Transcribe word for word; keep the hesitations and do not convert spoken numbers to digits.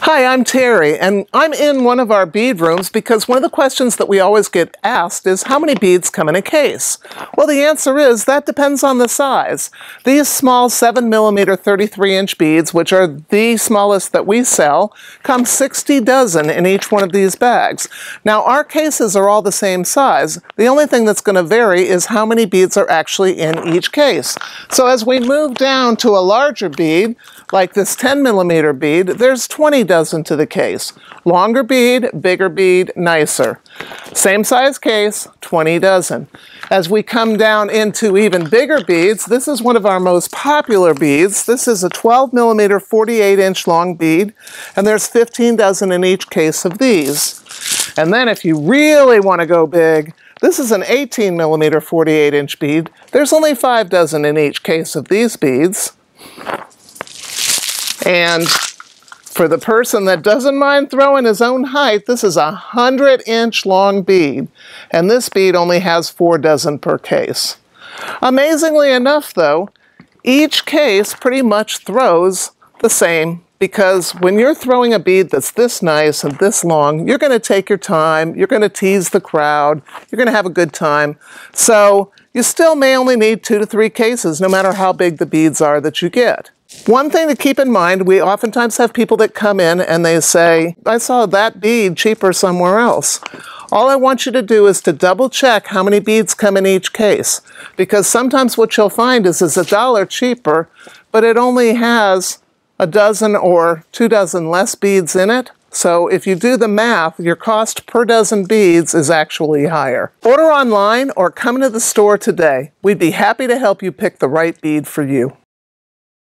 Hi, I'm Terry, and I'm in one of our bead rooms because one of the questions that we always get asked is how many beads come in a case? Well, the answer is that depends on the size. These small seven millimeter thirty-three inch beads, which are the smallest that we sell, come sixty dozen in each one of these bags. Now, our cases are all the same size. The only thing that's going to vary is how many beads are actually in each case. So as we move down to a larger bead, like this ten millimeter bead, there's twenty dozen to the case. Longer bead, bigger bead, nicer. Same size case, twenty dozen. As we come down into even bigger beads, this is one of our most popular beads. This is a twelve millimeter forty-eight inch long bead, and there's fifteen dozen in each case of these. And then if you really want to go big, this is an eighteen millimeter forty-eight inch bead. There's only five dozen in each case of these beads. And for the person that doesn't mind throwing his own height, this is a hundred inch long bead, and this bead only has four dozen per case. Amazingly enough though, each case pretty much throws the same, because when you're throwing a bead that's this nice and this long, you're going to take your time, you're going to tease the crowd, you're going to have a good time. So you still may only need two to three cases, no matter how big the beads are that you get. One thing to keep in mind, we oftentimes have people that come in and they say, I saw that bead cheaper somewhere else. All I want you to do is to double check how many beads come in each case, because sometimes what you'll find is it's a dollar cheaper, but it only has a dozen or two dozen less beads in it. So if you do the math, your cost per dozen beads is actually higher. Order online or come to the store today. We'd be happy to help you pick the right bead for you.